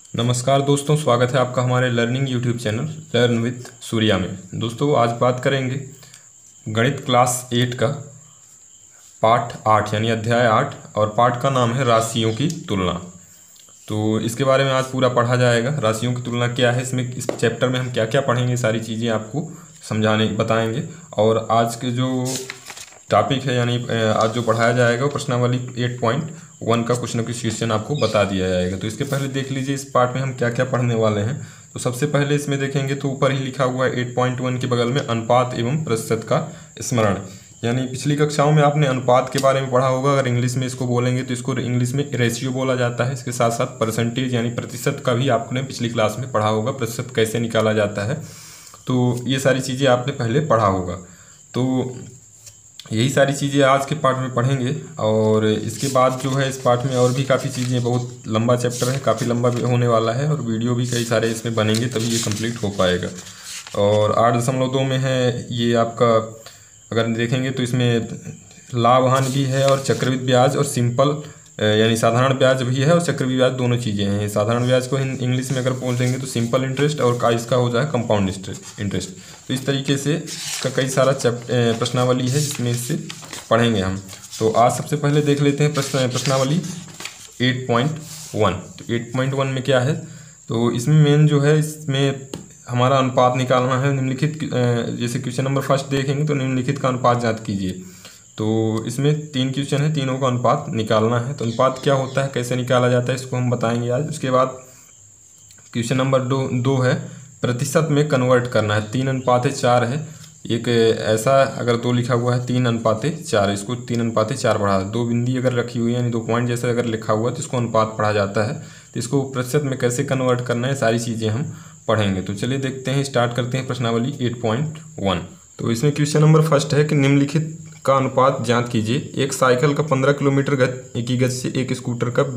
नमस्कार दोस्तों, स्वागत है आपका हमारे learning YouTube channel learn with Surya में। दोस्तों आज बात करेंगे गणित क्लास 8 का पाठ 8 यानी अध्याय 8 और पाठ का नाम है राशियों की तुलना। तो इसके बारे में आज पूरा पढ़ा जाएगा। राशियों की तुलना क्या है, इसमें इस चैप्टर में हम क्या क्या पढ़ेंगे, सारी चीज़ें आपको समझाने बताएंगे। और आज के जो टॉपिक है यानी आज जो पढ़ाया जाएगा वो प्रश्नावली 8.1 का कुछ न कुछ क्वेश्चन आपको बता दिया जाएगा। तो इसके पहले देख लीजिए इस पार्ट में हम क्या क्या पढ़ने वाले हैं। तो सबसे पहले इसमें देखेंगे तो ऊपर ही लिखा हुआ है 8.1 के बगल में अनुपात एवं प्रतिशत का स्मरण। यानी पिछली कक्षाओं में आपने अनुपात के बारे में पढ़ा होगा। अगर इंग्लिश में इसको बोलेंगे तो इसको इंग्लिश में रेशियो बोला जाता है। इसके साथ साथ परसेंटेज यानी प्रतिशत का भी आपने पिछली क्लास में पढ़ा होगा, प्रतिशत कैसे निकाला जाता है। तो ये सारी चीज़ें आपने पहले पढ़ा होगा। तो यही सारी चीज़ें आज के पार्ट में पढ़ेंगे। और इसके बाद जो है इस पार्ट में और भी काफ़ी चीज़ें, बहुत लंबा चैप्टर है, काफ़ी लंबा भी होने वाला है और वीडियो भी कई सारे इसमें बनेंगे तभी ये कंप्लीट हो पाएगा। और 8.2 में है ये आपका, अगर देखेंगे तो इसमें लाभ हानि भी है और चक्रवृद्धि ब्याज और सिंपल यानी साधारण ब्याज भी है और चक्रवृद्धि ब्याज, दोनों चीज़ें हैं। साधारण ब्याज को इंग्लिश में अगर बोलेंगे तो सिंपल इंटरेस्ट और इसका हो जाए कंपाउंड इंटरेस्ट। तो इस तरीके से इसका कई सारा प्रश्नावली है जिसमें इससे पढ़ेंगे हम। तो आज सबसे पहले देख लेते हैं प्रश्नावली 8.1। तो 8.1 में क्या है, तो इसमें मेन जो है इसमें हमारा अनुपात निकालना है। निम्नलिखित जैसे क्वेश्चन नंबर फर्स्ट देखेंगे तो निम्नलिखित का अनुपात ज्ञात कीजिए। तो इसमें 3 क्वेश्चन है, तीनों का अनुपात निकालना है। तो अनुपात क्या होता है, कैसे निकाला जाता है, इसको हम बताएंगे आज। उसके बाद क्वेश्चन नंबर दो है प्रतिशत में कन्वर्ट करना है। 3:4 है। एक ऐसा अगर 2 लिखा हुआ है 3:4, इसको 3:4 बढ़ा, 2 बिंदी अगर रखी हुई है यानी 2 पॉइंट जैसे अगर लिखा हुआ है तो इसको अनुपात पढ़ा जाता है। तो इसको प्रतिशत में कैसे कन्वर्ट करना है, सारी चीज़ें हम पढ़ेंगे। तो चलिए देखते हैं, स्टार्ट करते हैं प्रश्नावली 8.1। तो इसमें क्वेश्चन नंबर फर्स्ट है कि निम्नलिखित का अनुपात ज्ञात कीजिए। एक साइकिल का 15 किलोमीटर की गति से एक स्कूटर का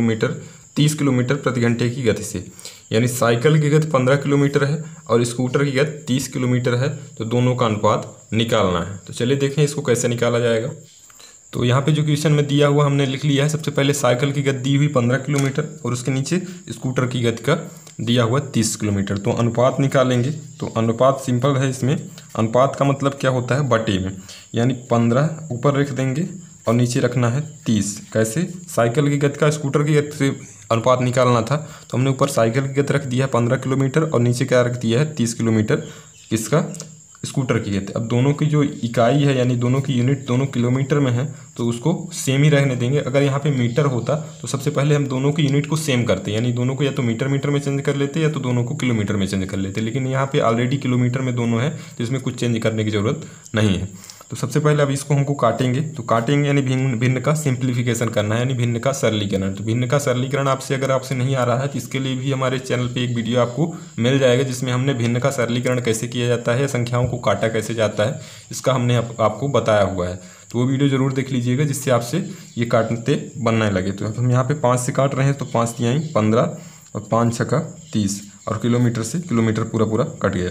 30 किलोमीटर प्रति घंटे की गति से, यानी साइकिल की गति 15 किलोमीटर है और स्कूटर की गति 30 किलोमीटर है। तो दोनों का अनुपात निकालना है। तो चलिए देखें इसको कैसे निकाला जाएगा। तो यहाँ पे जो क्वेश्चन में दिया हुआ हमने लिख लिया है। सबसे पहले साइकिल की गति दी हुई 15 किलोमीटर और उसके नीचे स्कूटर की गति का दिया हुआ 30 किलोमीटर। तो अनुपात निकालेंगे। तो अनुपात सिंपल है। इसमें अनुपात का मतलब क्या होता है, बटे में, यानी 15 ऊपर रख देंगे और नीचे रखना है 30। कैसे, साइकिल की गति का स्कूटर की गति से अनुपात निकालना था तो हमने ऊपर साइकिल की गति रख दिया है 15 किलोमीटर और नीचे क्या रख दिया है 30 किलोमीटर किसका, स्कूटर की गति। अब दोनों की जो इकाई है यानी दोनों की यूनिट दोनों किलोमीटर में है तो उसको सेम ही रहने देंगे। अगर यहाँ पे मीटर होता तो सबसे पहले हम दोनों की यूनिट को सेम करते, यानी दोनों को या तो मीटर में चेंज कर लेते या तो दोनों को किलोमीटर में चेंज कर लेते। लेकिन यहाँ पे ऑलरेडी किलोमीटर में दोनों है तो इसमें कुछ चेंज करने की ज़रूरत नहीं है। तो सबसे पहले अब इसको हमको काटेंगे। तो काटेंगे यानी भिन्न का सिंप्लीफिकेशन करना है, यानी भिन्न का सरलीकरण। तो भिन्न का सरलीकरण आपसे नहीं आ रहा है तो इसके लिए भी हमारे चैनल पे एक वीडियो आपको मिल जाएगा जिसमें हमने भिन्न का सरलीकरण कैसे किया जाता है, संख्याओं को काटा कैसे जाता है, इसका हमने आपको बताया हुआ है। तो वो वीडियो ज़रूर देख लीजिएगा जिससे आपसे ये काटते बनने लगे। तो हम यहाँ पे 5 से काट रहे हैं तो 5 तिहाई 15 और 5 छक्का 30 और किलोमीटर से किलोमीटर पूरा कट गया।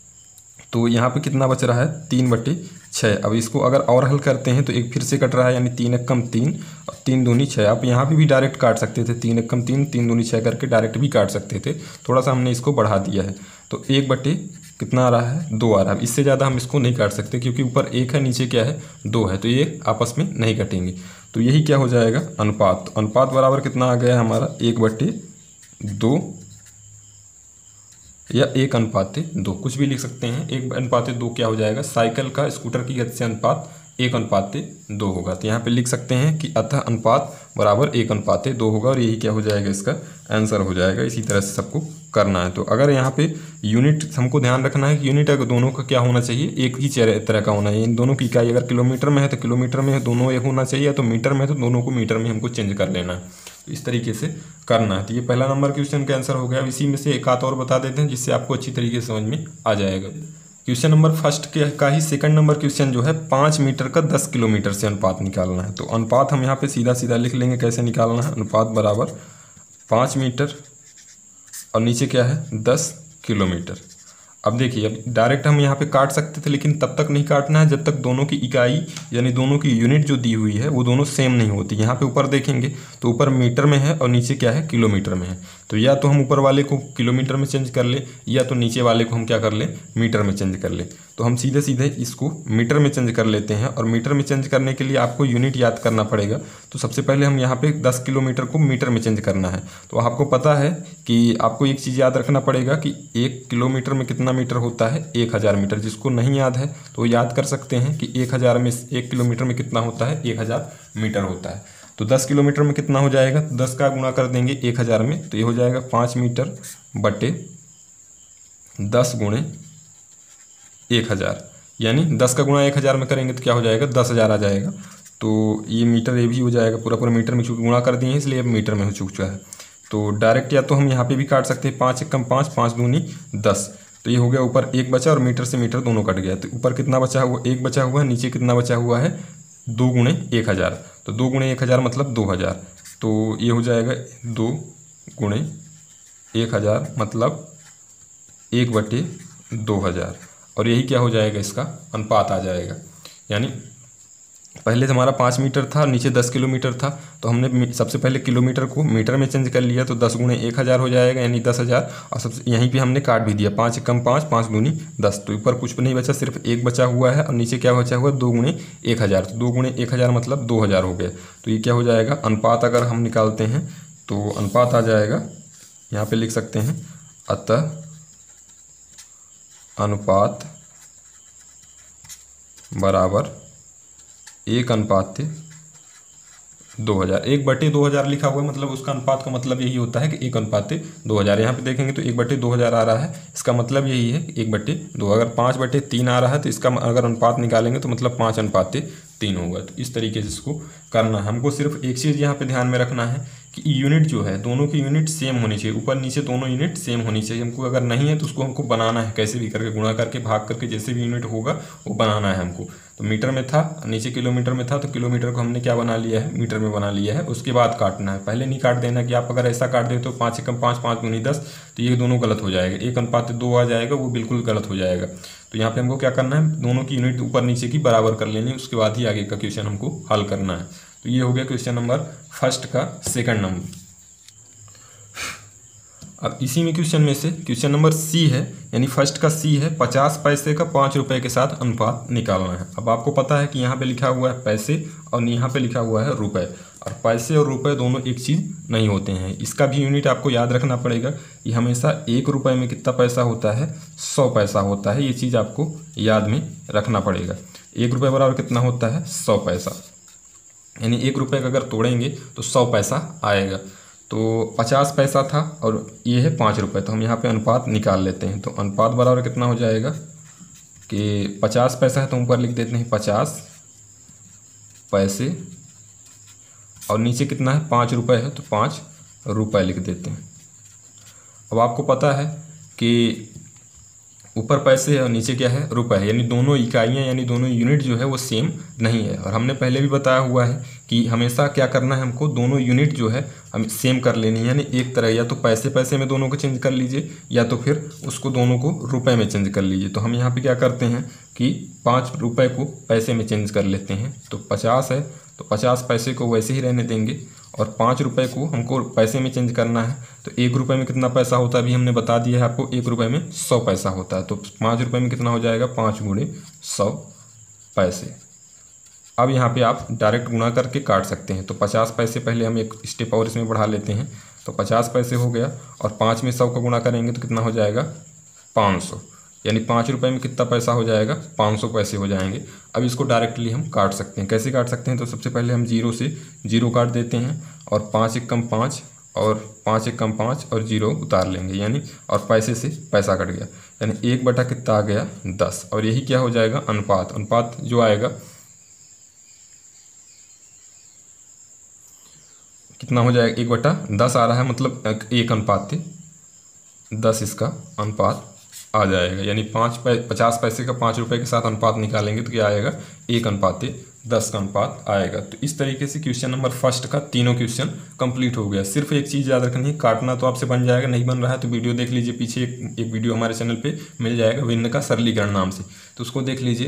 तो यहाँ पे कितना बच रहा है, 3/6। अब इसको अगर और हल करते हैं तो एक फिर से कट रहा है, यानी 3 एकम 3 और 3 दूनी 6। आप यहाँ पे भी डायरेक्ट काट सकते थे, 3 एकम 3 3 दूनी 6 करके डायरेक्ट भी काट सकते थे। थोड़ा सा हमने इसको बढ़ा दिया है तो 1/ कितना आ रहा है, 2 आ रहा है। इससे ज़्यादा हम इसको नहीं काट सकते क्योंकि ऊपर 1 है नीचे क्या है 2 है, तो ये आपस में नहीं कटेंगे। तो यही क्या हो जाएगा, अनुपात। अनुपात बराबर कितना आ गया हमारा, 1/2 या 1:2, कुछ भी लिख सकते हैं। 1:2 क्या हो जाएगा, साइकिल का स्कूटर की गति से अनुपात 1:2 होगा। तो यहाँ पे लिख सकते हैं कि अतः अनुपात बराबर 1:2 होगा और यही क्या हो जाएगा, इसका आंसर हो जाएगा। इसी तरह से सबको करना है। तो अगर यहाँ पे यूनिट हमको ध्यान रखना है कि यूनिट अगर दोनों का क्या होना चाहिए, एक ही तरह का होना है। इन दोनों की इकाई अगर किलोमीटर में है तो किलोमीटर में दोनों एक होना चाहिए, तो मीटर में है तो दोनों को मीटर में हमको चेंज कर लेना है। तो इस तरीके से करना है। तो ये पहला नंबर क्वेश्चन का आंसर हो गया। इसी में से एक आध और बता देते हैं जिससे आपको अच्छी तरीके से समझ में आ जाएगा। क्वेश्चन नंबर फर्स्ट का ही सेकंड नंबर क्वेश्चन जो है 5 मीटर का 10 किलोमीटर से अनुपात निकालना है। तो अनुपात हम यहाँ पे सीधा लिख लेंगे कैसे निकालना है। अनुपात बराबर 5 मीटर और नीचे क्या है 10 किलोमीटर। अब देखिए, अब डायरेक्ट हम यहाँ पे काट सकते थे लेकिन तब तक नहीं काटना है जब तक दोनों की इकाई यानी दोनों की यूनिट जो दी हुई है वो दोनों सेम नहीं होती। यहाँ पे ऊपर देखेंगे तो ऊपर मीटर में है और नीचे क्या है किलोमीटर में है। तो या तो हम ऊपर वाले को किलोमीटर में चेंज कर लें या तो नीचे वाले को हम क्या कर लें, मीटर में चेंज कर लें। तो हम सीधे सीधे इसको मीटर में चेंज कर लेते हैं, और मीटर में चेंज करने के लिए आपको यूनिट याद करना पड़ेगा। तो सबसे पहले हम यहाँ पे 10 किलोमीटर को मीटर में चेंज करना है। तो आपको पता है कि आपको एक चीज़ याद रखना पड़ेगा कि 1 किलोमीटर में कितना मीटर होता है, 1000 मीटर। जिसको नहीं याद है तो याद कर सकते हैं कि 1000 में 1 किलोमीटर में कितना होता है, 1000 मीटर होता है। तो 10 किलोमीटर में कितना हो जाएगा, 10 का गुणा कर देंगे 1000 में, तो ये हो जाएगा 5 मीटर बटे 10 गुणे 1000, यानी 10 का गुणा 1000 में करेंगे तो क्या हो जाएगा, 10,000 आ जाएगा। तो ये मीटर ये भी हो जाएगा, पूरा पूरा मीटर में चूँकि गुणा कर दिए हैं इसलिए अब मीटर में हो चुका है। तो डायरेक्ट या तो हम यहाँ पे भी काट सकते हैं, 5 एकम 5, 5 दूनी 10। तो ये हो गया, ऊपर 1 बचा और मीटर से मीटर दोनों कट गया। तो ऊपर कितना बचा हुआ, 1 बचा हुआ है, नीचे कितना बचा हुआ है, 2 गुणे 1000। तो 2 गुणे 1000 मतलब 2000। तो ये हो जाएगा 2 गुणे 1000 मतलब 1/2000, और यही क्या हो जाएगा, इसका अनुपात आ जाएगा। यानी पहले हमारा 5 मीटर था, नीचे 10 किलोमीटर था, तो हमने सबसे पहले किलोमीटर को मीटर में चेंज कर लिया, तो 10 गुणे 1000 हो जाएगा, यानी 10,000। और सबसे यहीं पे हमने काट भी दिया, 5 एकम 5, 5 दूनी 10। तो ऊपर कुछ नहीं बचा, सिर्फ 1 बचा हुआ है, और नीचे क्या बचा हुआ है, 2 गुणे 1000। तो 2 गुणे 1000 मतलब 2000 हो गया। तो ये क्या हो जाएगा, अनुपात अगर हम निकालते हैं तो अनुपात आ जाएगा, यहाँ पर लिख सकते हैं, अतः अनुपात बराबर 1/2000। 1/2000 लिखा हुआ है, मतलब उसका अनुपात का मतलब यही होता है कि 1/2000। यहाँ पे देखेंगे तो 1/2000 आ रहा है, इसका मतलब यही है कि 1/2। अगर 5/3 आ रहा है तो इसका अगर अनुपात निकालेंगे तो मतलब 5/3 होगा। तो इस तरीके से इसको करना है। हमको सिर्फ एक चीज़ यहाँ पे ध्यान में रखना है कि यूनिट जो है, दोनों की यूनिट सेम होनी चाहिए, ऊपर नीचे दोनों यूनिट सेम होनी चाहिए। हमको अगर नहीं है तो उसको हमको बनाना है, कैसे भी करके, गुणा करके, भाग करके, जैसे भी यूनिट होगा वो बनाना है हमको। तो मीटर में था, नीचे किलोमीटर में था, तो किलोमीटर को हमने क्या बना लिया है, मीटर में बना लिया है। उसके बाद काटना है, पहले नहीं काट देना कि आप अगर ऐसा काट देते हो 5 एकम 5, 5 दूनी 10, तो ये दोनों गलत हो जाएगा। 1/2 आ जाएगा, वो बिल्कुल गलत हो जाएगा। तो यहाँ पे हमको क्या करना है, दोनों की यूनिट ऊपर नीचे की बराबर कर लेनी है, उसके बाद ही आगे का क्वेश्चन हमको हल करना है। तो ये हो गया क्वेश्चन नंबर फर्स्ट का सेकंड नंबर। अब इसी में क्वेश्चन में से क्वेश्चन नंबर सी है, यानी फर्स्ट का सी है, 50 पैसे का 5 रुपये के साथ अनुपात निकालना है। अब आपको पता है कि यहाँ पे लिखा हुआ है पैसे और यहाँ पे लिखा हुआ है रुपए, और पैसे और रुपए दोनों एक चीज़ नहीं होते हैं। इसका भी यूनिट आपको याद रखना पड़ेगा कि हमेशा 1 रुपये में कितना पैसा होता है, 100 पैसा होता है। ये चीज़ आपको याद में रखना पड़ेगा। 1 रुपये बराबर कितना होता है, 100 पैसा, यानी 1 रुपये का अगर तोड़ेंगे तो 100 पैसा आएगा। तो 50 पैसा था और ये है 5 रुपये, तो हम यहाँ पे अनुपात निकाल लेते हैं। तो अनुपात बराबर कितना हो जाएगा कि 50 पैसा है तो ऊपर लिख देते हैं 50 पैसे, और नीचे कितना है, 5 रुपये है तो 5 रुपये लिख देते हैं। अब आपको पता है कि ऊपर पैसे है और नीचे क्या है, रुपए है, यानी दोनों इकाइयाँ यानी दोनों यूनिट जो है वो सेम नहीं है। और हमने पहले भी बताया हुआ है कि हमेशा क्या करना है, हमको दोनों यूनिट जो है हमें सेम कर लेनी है। यानी एक तरह, या तो पैसे पैसे में दोनों को चेंज कर लीजिए, या तो फिर उसको दोनों को रुपए में चेंज कर लीजिए। तो हम यहाँ पे क्या करते हैं कि 5 रुपये को पैसे में चेंज कर लेते हैं। तो 50 है तो 50 पैसे को वैसे ही रहने देंगे, और 5 रुपये को हमको पैसे में चेंज करना है। तो 1 रुपये में कितना पैसा होता है, अभी हमने बता दिया है आपको, 1 रुपये में 100 पैसा होता है। तो 5 रुपये में कितना हो जाएगा, 5 गुणे 100 पैसे। अब यहाँ पे आप डायरेक्ट गुणा करके काट सकते हैं। तो 50 पैसे पहले हम एक स्टेप और इसमें बढ़ा लेते हैं, तो 50 पैसे हो गया, और 5 में 100 का गुणा करेंगे तो कितना हो जाएगा, 500, यानी 5 रुपये में कितना पैसा हो जाएगा, 500 पैसे हो जाएंगे। अब इसको डायरेक्टली हम काट सकते हैं। कैसे काट सकते हैं, तो सबसे पहले हम 0 से 0 काट देते हैं, और 5 एकम 5 और 5 एकम 5 और 0 उतार लेंगे, यानी और पैसे से पैसा कट गया, यानी 1 बटा कितना आ गया, 10। और यही क्या हो जाएगा, अनुपात। अनुपात जो आएगा कितना हो जाएगा, 1/10 आ रहा है, मतलब 1/10 इसका अनुपात आ जाएगा। यानी 50 पैसे का 5 रुपये के साथ अनुपात निकालेंगे तो क्या आएगा, 1/10 का अनुपात आएगा। तो इस तरीके से क्वेश्चन नंबर फर्स्ट का तीनों क्वेश्चन कंप्लीट हो गया। सिर्फ एक चीज़ याद रखनी है, काटना तो आपसे बन जाएगा, नहीं बन रहा है तो वीडियो देख लीजिए, पीछे एक वीडियो हमारे चैनल पे मिल जाएगा, भिन्न का सरलीकरण नाम से, तो उसको देख लीजिए।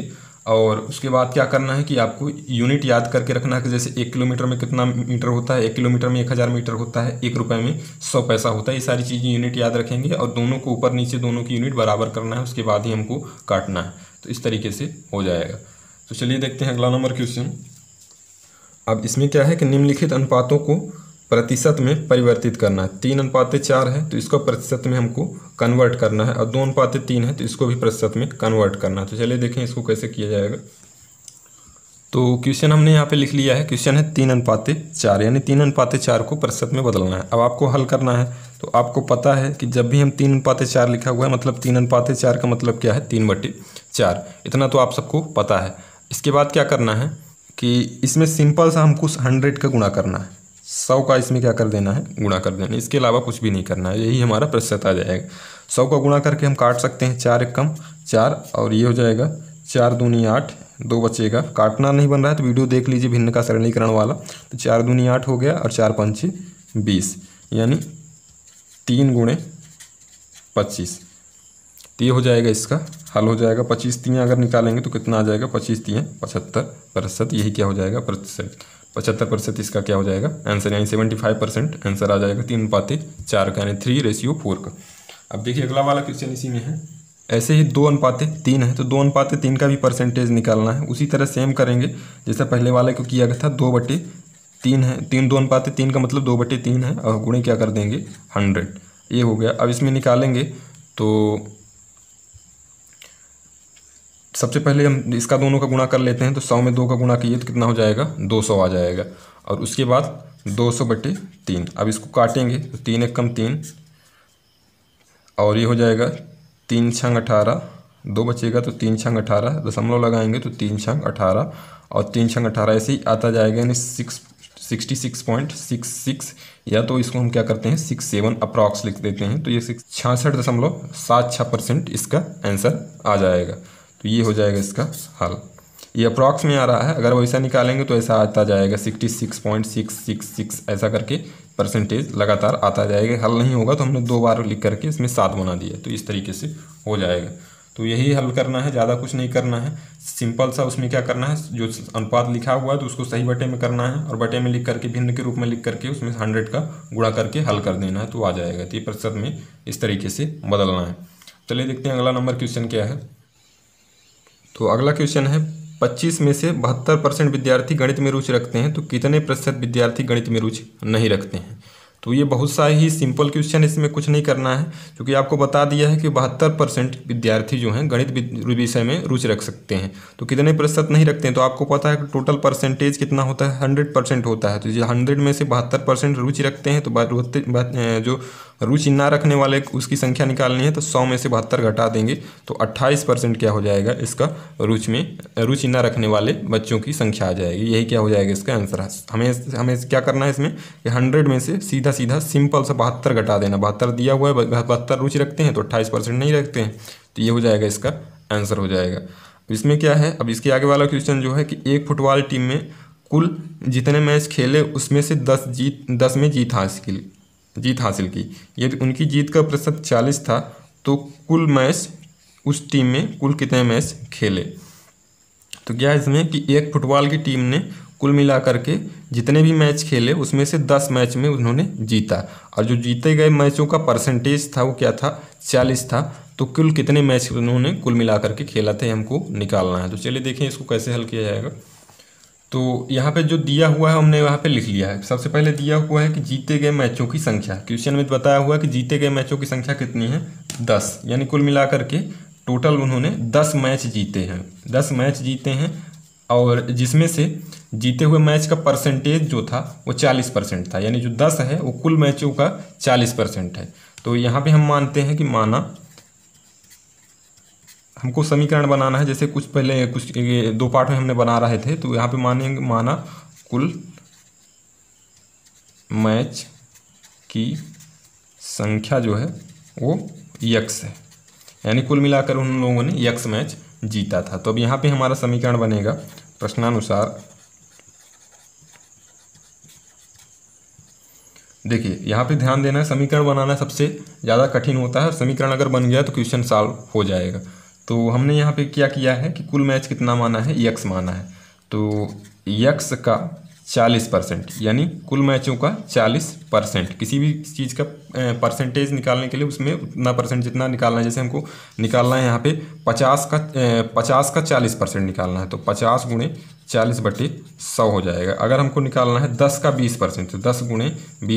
और उसके बाद क्या करना है कि आपको यूनिट याद करके रखना है कि जैसे 1 किलोमीटर में कितना मीटर होता है, 1 किलोमीटर में 1000 मीटर होता है, 1 रुपये में 100 पैसा होता है। ये सारी चीज़ें यूनिट याद रखेंगे और दोनों को ऊपर नीचे दोनों की यूनिट बराबर करना है, उसके बाद ही हमको काटना है। तो इस तरीके से हो जाएगा। तो चलिए देखते हैं अगला नंबर क्वेश्चन। अब इसमें क्या है कि निम्नलिखित अनुपातों को प्रतिशत में परिवर्तित करना है। 3:4 है तो इसको प्रतिशत में हमको कन्वर्ट करना है, और 2:3 है तो इसको भी प्रतिशत में कन्वर्ट करना है। तो चलिए देखें इसको कैसे किया जाएगा। तो क्वेश्चन हमने यहाँ पे लिख लिया है। क्वेश्चन है 3:4, यानी 3:4 को प्रतिशत में बदलना है। अब आपको हल करना है। तो आपको पता है कि जब भी हम 3:4 लिखा हुआ है मतलब 3:4 का मतलब क्या है, 3/4। इतना तो आप सबको पता है। इसके बाद क्या करना है कि इसमें सिंपल सा हमको 100 का गुणा करना है, 100 का इसमें क्या कर देना है, गुणा कर देना है। इसके अलावा कुछ भी नहीं करना है, यही हमारा प्रतिशत आ जाएगा। 100 का गुणा करके हम काट सकते हैं, 4 एकम 4 और ये हो जाएगा 4 दूनी 8, 2 बचेगा। काटना नहीं बन रहा है तो वीडियो देख लीजिए भिन्न का सरलीकरण वाला। तो 4 दूनी 8 हो गया और 4 पंचे 20, यानी 3 × 25। तो ये हो जाएगा, इसका हल हो जाएगा। 25 3 अगर निकालेंगे तो कितना आ जाएगा, 25 3 75%। यही क्या हो जाएगा, प्रतिशत 75% इसका क्या हो जाएगा आंसर, यानी 75% आंसर आ जाएगा 3:4 का, यानी 3:4 का। अब देखिए अगला वाला क्वेश्चन इसी में है। ऐसे ही 2:3 है तो 2:3 का भी परसेंटेज निकालना है। उसी तरह सेम करेंगे जैसा पहले वाले को किया गया था। 2/3 है, 2:3 का मतलब 2/3 है और गुणे क्या कर देंगे 100। ये हो गया। अब इसमें निकालेंगे तो सबसे पहले हम इसका दोनों का गुणा कर लेते हैं। तो 100 में 2 का गुणा किए तो कितना हो जाएगा, 200 आ जाएगा। और उसके बाद 200/3। अब इसको काटेंगे तो 3 एकम 3 और ये हो जाएगा 3 छंग 18, 2 बचेगा तो 3 छंग 18, दशमलव लगाएंगे तो 3 छंग 18 और 3 छंग 18 ऐसे ही आता जाएगा, यानी 66.66, या तो इसको हम क्या करते हैं 67 अप्रॉक्स लिख देते हैं। तो ये 66.76% इसका आंसर आ जाएगा। तो ये हो जाएगा इसका हल। ये अप्रॉक्स में आ रहा है, अगर वैसा निकालेंगे तो ऐसा आता जाएगा 66.666 ऐसा करके परसेंटेज लगातार आता जाएगा। हल नहीं होगा तो हमने 2 बार लिख करके इसमें 7 बना दिया, तो इस तरीके से हो जाएगा। तो यही हल करना है, ज़्यादा कुछ नहीं करना है। सिंपल सा उसमें क्या करना है, जो अनुपात लिखा हुआ है तो उसको सही बटे में करना है और बटे में लिख करके भिन्न के रूप में लिख करके उसमें 100 का गुणा करके हल कर देना है, तो आ जाएगा। तो ये प्रतिशत में इस तरीके से बदलना है। चलिए देखते हैं अगला नंबर क्वेश्चन क्या है। तो अगला क्वेश्चन है 25 में से 72% विद्यार्थी गणित में रुचि रखते हैं तो कितने प्रतिशत विद्यार्थी गणित में रुचि नहीं रखते हैं। तो ये बहुत सा ही सिंपल क्वेश्चन, इसमें कुछ नहीं करना है क्योंकि आपको बता दिया है कि 72% विद्यार्थी जो हैं गणित विषय में रुचि रख सकते हैं। तो कितने प्रतिशत नहीं रखते हैं, तो आपको पता है कि टोटल परसेंटेज कितना होता है, 100% होता है। तो ये 100 में से 72% रुचि रखते हैं, तो जो रुचि ना रखने वाले उसकी संख्या निकालनी है तो 100 में से 72 घटा देंगे तो 28% क्या हो जाएगा, इसका रुचि ना रखने वाले बच्चों की संख्या आ जाएगी। यही क्या हो जाएगा इसका आंसर। हमें क्या करना है इसमें कि 100 में से सीधा सीधा सिंपल सा 72 घटा देना। 72 दिया हुआ है, 72 रुचि रखते हैं तो 28% नहीं रखते हैं, तो ये हो जाएगा इसका आंसर हो जाएगा। इसमें क्या है, अब इसके आगे वाला क्वेश्चन जो है कि एक फुटबॉल टीम में कुल जितने मैच खेले उसमें से 10 में जीत हासिल की। यदि उनकी जीत का प्रतिशत 40 था तो कुल मैच उस टीम में कुल कितने मैच खेले। तो क्या है इसमें कि एक फुटबॉल की टीम ने कुल मिलाकर के जितने भी मैच खेले उसमें से 10 मैच में उन्होंने जीता, और जो जीते गए मैचों का परसेंटेज था वो क्या था, 40 था। तो कुल कितने मैच उन्होंने कुल मिलाकर के खेला था, हमको निकालना है। तो चलिए देखें इसको कैसे हल किया जाएगा। तो यहाँ पे जो दिया हुआ है हमने यहाँ पे लिख लिया है। सबसे पहले दिया हुआ है कि जीते गए मैचों की संख्या, क्वेश्चन में बताया हुआ है कि जीते गए मैचों की संख्या कितनी है, 10, यानी कुल मिलाकर के टोटल उन्होंने 10 मैच जीते हैं। 10 मैच जीते हैं और जिसमें से जीते हुए मैच का परसेंटेज जो था वो 40% था, यानी जो 10 है वो कुल मैचों का 40% है। तो यहाँ पे हम मानते हैं कि माना हमको समीकरण बनाना है, जैसे कुछ 2 पार्ट में हमने बना रहे थे। तो यहाँ पे माना कुल मैच की संख्या जो है वो x है, यानी कुल मिलाकर उन लोगों ने x मैच जीता था। तो अब यहाँ पे हमारा समीकरण बनेगा प्रश्नानुसार। देखिए यहाँ पे ध्यान देना है, समीकरण बनाना सबसे ज़्यादा कठिन होता है। समीकरण अगर बन गया तो क्वेश्चन सॉल्व हो जाएगा। तो हमने यहाँ पे क्या किया है कि कुल मैच कितना माना है, x माना है। तो x का 40%, यानी कुल मैचों का 40%। किसी भी चीज़ का परसेंटेज निकालने के लिए उसमें उतना परसेंट जितना निकालना है, जैसे हमको निकालना है यहाँ पे 50 का 40% निकालना है, तो 50 गुणे 40/100 हो जाएगा। अगर हमको निकालना है 10 का 20%, तो 10 गुणे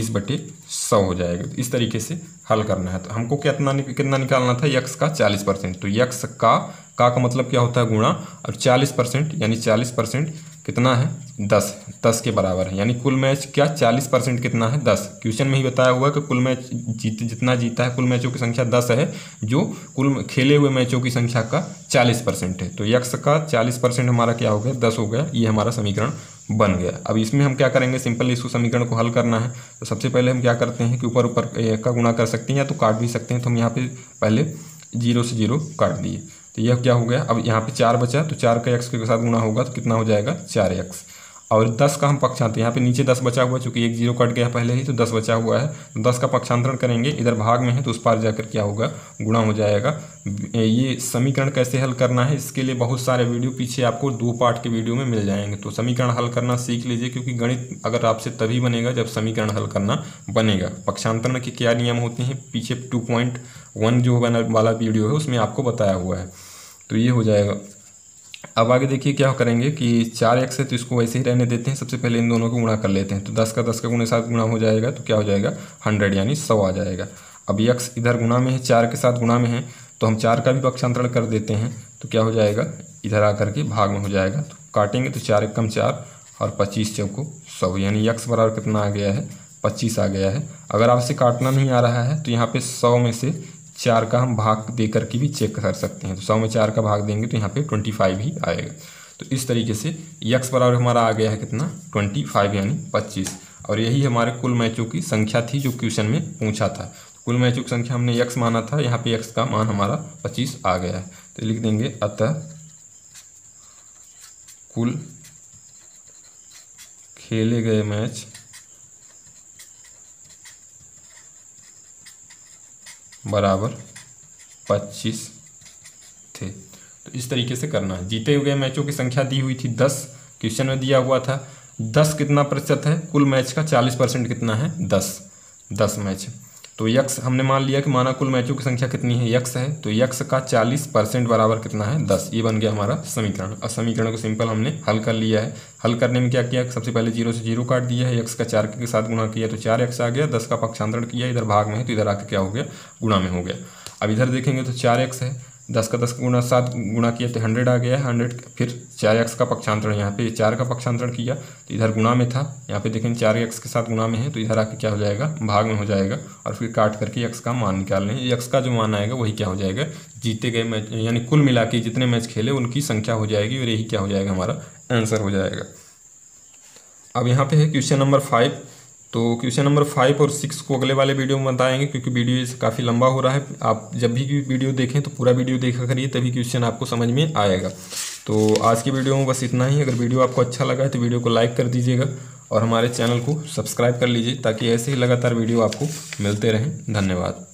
20/100 हो जाएगा। तो इस तरीके से हल करना है। तो हमको कितना निकालना था, x का 40%। तो x का मतलब क्या होता है, गुणा, और 40% यानी 40% कितना है, 10 के बराबर है। यानी कुल मैच क्या 40% कितना है, 10। क्वेश्चन में ही बताया हुआ है कि कुल मैच जितना जीता है, कुल मैचों की संख्या 10 है, जो कुल खेले हुए मैचों की संख्या का 40% है। तो x का 40% हमारा क्या हो गया, 10 हो गया। ये हमारा समीकरण बन गया। अब इसमें हम क्या करेंगे, सिंपल इसको समीकरण को हल करना है। तो सबसे पहले हम क्या करते हैं कि ऊपर का गुणा कर सकते हैं या तो काट भी सकते हैं। तो हम यहाँ पे पहले 0 से 0 काट दिए, तो यह क्या हो गया। अब यहाँ पे 4 बचा, तो 4 का x के साथ गुणा होगा तो कितना हो जाएगा, 4x। और 10 का हम पक्षांतर, यहाँ पे नीचे 10 बचा हुआ है, चूँकि एक 0 कट गया पहले ही, तो 10 बचा हुआ है। तो 10 का पक्षांतरण करेंगे, इधर भाग में है तो उस पार जाकर क्या होगा, गुणा हो जाएगा। ये समीकरण कैसे हल करना है, इसके लिए बहुत सारे वीडियो पीछे आपको 2 पार्ट के वीडियो में मिल जाएंगे। तो समीकरण हल करना सीख लीजिए, क्योंकि गणित अगर आपसे तभी बनेगा जब समीकरण हल करना बनेगा। पक्षांतरण के क्या नियम होते हैं, पीछे 2.1 जो वाला वीडियो है उसमें आपको बताया हुआ है। तो ये हो जाएगा। अब आगे देखिए क्या करेंगे कि 4x है तो इसको वैसे ही रहने देते हैं। सबसे पहले इन दोनों को गुणा कर लेते हैं। तो 10 का गुणे 7 गुणा हो जाएगा, तो क्या हो जाएगा, 100 यानी 100 आ जाएगा। अब x इधर गुणा में है, 4 के साथ गुणा में है, तो हम 4 का भी पक्षांतरण कर देते हैं। तो क्या हो जाएगा, इधर आकर के भाग में हो जाएगा। तो काटेंगे तो 4 एकम 4 और 25 चौको 100, यानी x बराबर कितना आ गया है, 25 आ गया है। अगर आपसे काटना नहीं आ रहा है तो यहाँ पे 100 में से 4 का हम भाग दे करके भी चेक कर सकते हैं। तो 100 में 4 का भाग देंगे तो यहाँ पे 25 ही आएगा। तो इस तरीके से x बराबर हमारा आ गया है कितना, 25 यानी 25। और यही हमारे कुल मैचों की संख्या थी जो क्वेश्चन में पूछा था। कुल मैचों की संख्या हमने x माना था, यहाँ पे x का मान हमारा 25 आ गया है। तो लिख देंगे, अतः कुल खेले गए मैच बराबर 25 थे। तो इस तरीके से करना है। जीते हुए मैचों की संख्या दी हुई थी 10, क्वेश्चन में दिया हुआ था 10 कितना प्रतिशत है, कुल मैच का 40% कितना है, 10 मैच। तो x हमने मान लिया कि माना कुल मैचों की संख्या कितनी है, x है, तो x का 40% बराबर कितना है, 10। ये बन गया हमारा समीकरण। और समीकरण को सिंपल हमने हल कर लिया है। हल करने में क्या किया, सबसे पहले 0 से 0 काट दिया है, x का 4 के साथ गुणा किया तो 4x आ गया। 10 का पक्षांतरण किया, इधर भाग में है तो इधर आकर क्या हो गया, गुणा में हो गया। अब इधर देखेंगे तो 4x है, 10 का 10 गुणा 7 गुणा किया तो 100 आ गया है। 100 फिर 4x का पक्षांतरण, यहाँ पे 4 का पक्षांतरण किया तो इधर गुणा में था, यहाँ पे देखेंगे 4x के साथ गुणा में है तो इधर आके क्या हो जाएगा, भाग में हो जाएगा। और फिर काट करके x का मान निकाल लें। x का जो मान आएगा वही क्या हो जाएगा, जीते गए मैच, यानी कुल मिला के जितने मैच खेले उनकी संख्या हो जाएगी, और यही क्या हो जाएगा, हमारा आंसर हो जाएगा। अब यहाँ पे है क्वेश्चन नंबर 5। तो क्वेश्चन नंबर 5 और 6 को अगले वाले वीडियो में बताएंगे, क्योंकि वीडियो काफ़ी लंबा हो रहा है। आप जब भी वीडियो देखें तो पूरा वीडियो देखा करिए, तभी क्वेश्चन आपको समझ में आएगा। तो आज की वीडियो में बस इतना ही। अगर वीडियो आपको अच्छा लगा है तो वीडियो को लाइक कर दीजिएगा और हमारे चैनल को सब्सक्राइब कर लीजिए, ताकि ऐसे ही लगातार वीडियो आपको मिलते रहें। धन्यवाद।